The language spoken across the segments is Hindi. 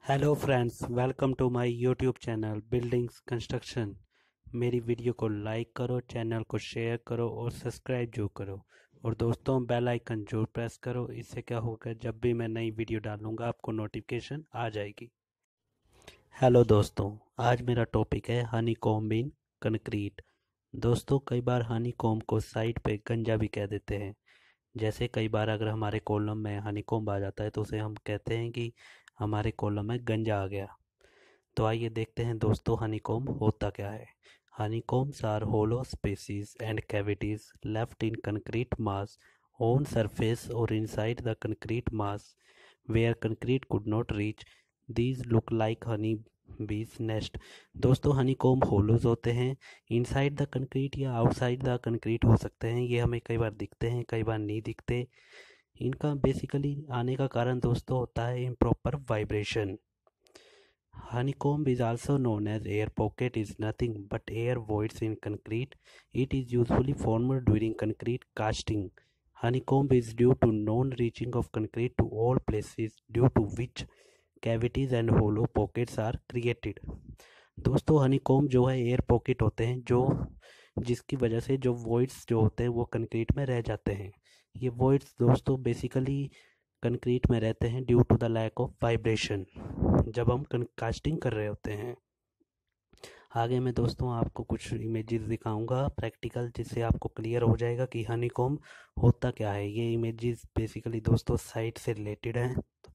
Hello friends, welcome to my YouTube channel buildings construction. मेरी वीडियो को लाइक करो, चैनल को शेयर करो और सब्सक्राइब जो करो। और दोस्तों, बेल आइकन जरूर प्रेस करो। इससे क्या होगा, जब भी मैं नई वीडियो डालूंगा आपको नोटिफिकेशन आ जाएगी। हेलो दोस्तों, आज मेरा टॉपिक है हनीकॉम्ब इन कंक्रीट। दोस्तों, कई बार हनीकॉम्ब को साइड पे गंजा भी कह देते हैं। जैसे कई बार अगर हमारे कॉलम में हनीकॉम्ब आ जाता है तो उसे हम कहते हैं कि हमारे कॉलम में गंजा आ गया। तो आइए देखते हैं दोस्तों, हनीकॉम्ब होता क्या है। Honeycombs are hollow spaces and cavities left in concrete mass on surface और inside the concrete mass where concrete could not reach. These look like honey bees nest. दोस्तों, हनीकॉम्ब होलोज होते हैं, इनसाइड द कंक्रीट या आउटसाइड द कंक्रीट हो सकते हैं। ये हमें कई बार दिखते हैं, कई बार नहीं दिखते। इनका बेसिकली आने का कारण दोस्तों होता है improper vibration. Honeycomb is also known as air pocket is nothing but air voids in concrete. It is usually formed during concrete casting. Honeycomb is due to non-reaching of concrete to all places, due to which cavities and hollow pockets are created. दोस्तों, हनीकॉम्ब जो है एयर पॉकेट होते हैं, जो जिसकी वजह से जो वॉइड्स जो होते हैं वो कंक्रीट में रह जाते हैं। ये वॉइड्स दोस्तों बेसिकली कंक्रीट में रहते हैं due to the lack of vibration, जब हम कास्टिंग कर रहे होते हैं। आगे मैं दोस्तों आपको कुछ इमेजेस दिखाऊंगा प्रैक्टिकल, जिससे आपको क्लियर हो जाएगा कि हनीकॉम्ब होता क्या है। ये इमेजेस बेसिकली दोस्तों साइट से रिलेटेड हैं। तो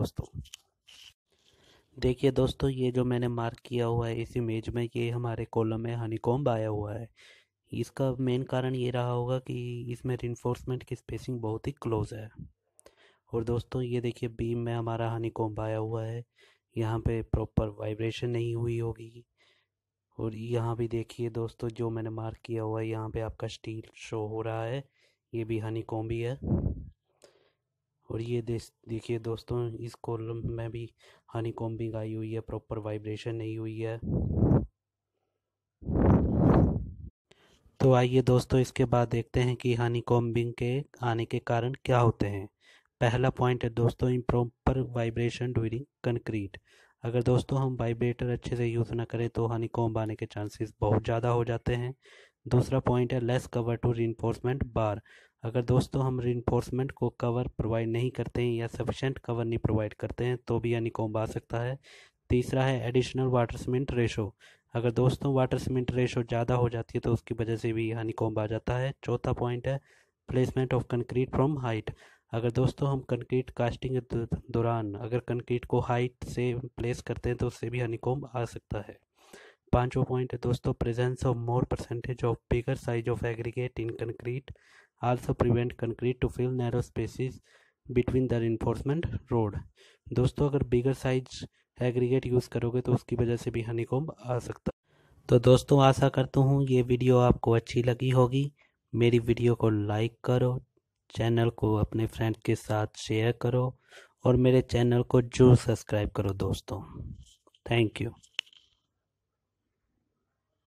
देखिए दोस्तों, ये जो मैंने मार्क किया हुआ है इस इमेज में, ये हमारे कॉलम में हनीकॉम्ब आया हुआ है। इसका मेन कारण ये रहा होगा कि इसमें रिइंफोर्समेंट की स्पेसिंग बहुत ही क्लोज है। और दोस्तों, ये देखिए बीम में हमारा हनीकॉम्ब आया हुआ है। यहाँ पे प्रॉपर वाइब्रेशन नहीं हुई होगी। और यहाँ भी देखिए दोस्तों, जो मैंने मार्क किया हुआ है यहाँ पे आपका स्टील शो हो रहा है, ये भी हनीकॉम्ब ही है। और ये देखिए दोस्तों, इस कॉलम में भी हनीकॉम्बिंग आई हुई है, प्रॉपर वाइब्रेशन नहीं हुई है। तो आइए दोस्तों, इसके बाद देखते हैं कि हनीकॉम्बिंग के आने के कारण क्या होते हैं। पहला पॉइंट है दोस्तों, इम्प्रॉपर वाइब्रेशन ड्यूरिंग कंक्रीट। अगर दोस्तों हम वाइब्रेटर अच्छे से यूज़ ना करें तो हनीकॉम्ब आने के चांसेस बहुत ज़्यादा हो जाते हैं। दूसरा पॉइंट है less cover to reinforcement bar. अगर दोस्तों हम रीइंफोर्समेंट को कवर प्रोवाइड नहीं करते हैं या सफिशेंट कवर नहीं प्रोवाइड करते हैं तो भी हनीकॉम्ब आ सकता है। तीसरा है एडिशनल वाटर सीमेंट रेशो। अगर दोस्तों वाटर सीमेंट रेशो ज़्यादा हो जाती है तो उसकी वजह से भी हनीकॉम्ब आ जाता है। चौथा पॉइंट है placement of concrete from height. अगर दोस्तों हम कंक्रीट कास्टिंग के दौरान अगर कंक्रीट को हाइट से प्लेस करते हैं तो उससे भी हनीकॉम्ब आ सकता है। पांचवा पॉइंट है दोस्तों, presence of more percentage of bigger size of aggregate in concrete also prevent concrete to fill narrow spaces between the reinforcement rod. दोस्तों, अगर बिगर साइज एग्रीगेट यूज़ करोगे तो उसकी वजह से भी हनीकॉम्ब आ सकता है। तो दोस्तों, आशा करता हूँ ये वीडियो आपको अच्छी लगी होगी। मेरी वीडियो को लाइक करो, चैनल को अपने फ्रेंड के साथ शेयर करो और मेरे चैनल को जरूर सब्सक्राइब करो दोस्तों। Thank you.